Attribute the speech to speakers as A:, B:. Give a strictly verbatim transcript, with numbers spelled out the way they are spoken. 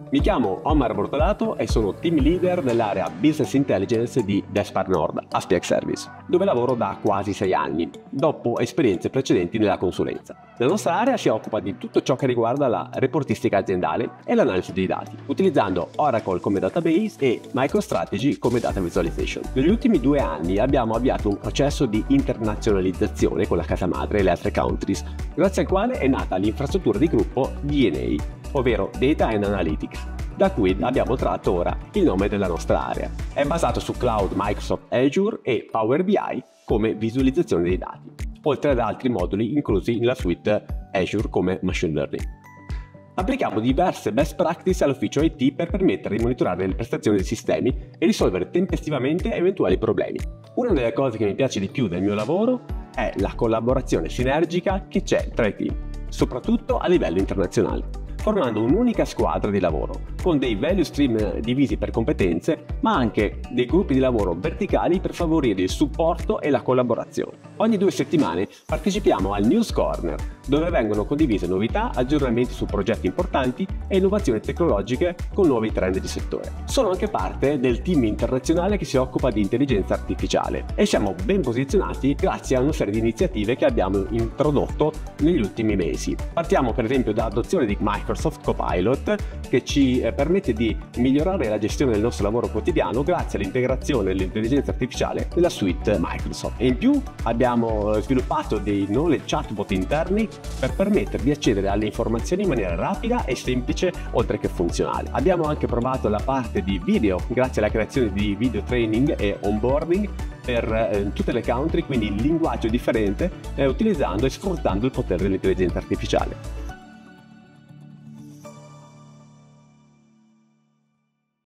A: Mi chiamo Omar Bortolato e sono team leader nell'area Business Intelligence di Despar Nord, Aspiac Service, dove lavoro da quasi sei anni, dopo esperienze precedenti nella consulenza. La nostra area si occupa di tutto ciò che riguarda la reportistica aziendale e l'analisi dei dati, utilizzando Oracle come database e MicroStrategy come data visualization. Negli ultimi due anni abbiamo avviato un processo di internazionalizzazione con la casa madre e le altre countries, grazie al quale è nata l'infrastruttura di gruppo D N A, ovvero Data and Analytics, da cui abbiamo tratto ora il nome della nostra area. È basato su Cloud Microsoft Azure e Power B I come visualizzazione dei dati, oltre ad altri moduli inclusi nella suite Azure come Machine Learning. Applichiamo diverse best practice all'ufficio I T per permettere di monitorare le prestazioni dei sistemi e risolvere tempestivamente eventuali problemi. Una delle cose che mi piace di più del mio lavoro è la collaborazione sinergica che c'è tra i team, soprattutto a livello internazionale, formando un'unica squadra di lavoro, con dei value stream divisi per competenze, ma anche dei gruppi di lavoro verticali per favorire il supporto e la collaborazione. Ogni due settimane partecipiamo al News Corner, dove vengono condivise novità, aggiornamenti su progetti importanti e innovazioni tecnologiche con nuovi trend di settore. Sono anche parte del team internazionale che si occupa di intelligenza artificiale e siamo ben posizionati grazie a una serie di iniziative che abbiamo introdotto negli ultimi mesi. Partiamo per esempio dall'adozione di Microsoft Copilot, che ci permette di migliorare la gestione del nostro lavoro quotidiano grazie all'integrazione dell'intelligenza artificiale nella suite Microsoft. E in più abbiamo sviluppato dei knowledge chatbot interni per permettere di accedere alle informazioni in maniera rapida e semplice, oltre che funzionale. Abbiamo anche provato la parte di video grazie alla creazione di video training e onboarding per eh, tutte le country, quindi il linguaggio differente, eh, utilizzando e sfruttando il potere dell'intelligenza artificiale.